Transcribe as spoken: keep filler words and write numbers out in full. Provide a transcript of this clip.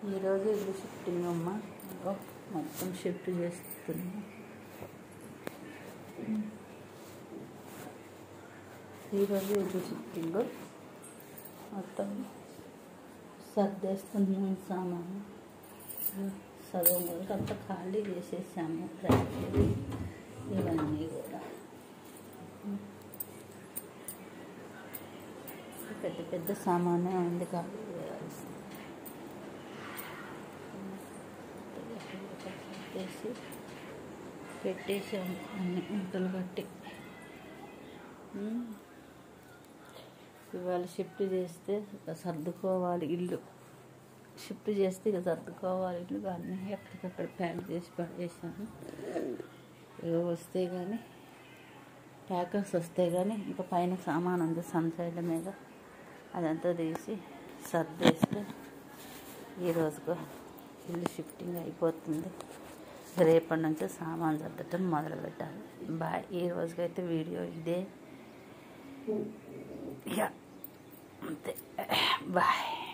ఈరోజు ఇల్లు షిఫ్టింగ్ అమ్మ మొత్తం షిఫ్ట్ చేస్తున్నా. ఈరోజు ఇల్లు షిఫ్టింగ్ మొత్తం సర్దేస్తున్నాం. సామాను సగం వరకు అంతా ఖాళీ చేసేసాము. ఇవన్నీ కూడా పెద్ద పెద్ద సామానే ఉంది ఖాళీ చేయాల్సి పెట్టేసి పెట్టేసాము అన్ని ముద్దలు కట్టి. ఇవాళ షిఫ్ట్ చేస్తే సర్దుకోవాలి ఇల్లు. షిఫ్ట్ చేస్తే ఇక సర్దుకోవాలి ఇల్లు. అన్నీ ఎక్కడికక్కడ ప్యాక్ చేసి పడేసాను. ఇక వస్తే కానీ ప్యాకర్స్ వస్తే కానీ ఇంకా పైన సామాన్ ఉంది సంచైల మీద, అదంతా తీసి సర్దేస్తే ఈరోజుకు ఇల్లు షిఫ్టింగ్ అయిపోతుంది. రేపటి నుంచి సామాన్ సర్దటం మొదలు పెట్టాలి. బాయ్. ఈ రోజుకైతే వీడియో ఇదే. ఇక అంతే. బాయ్.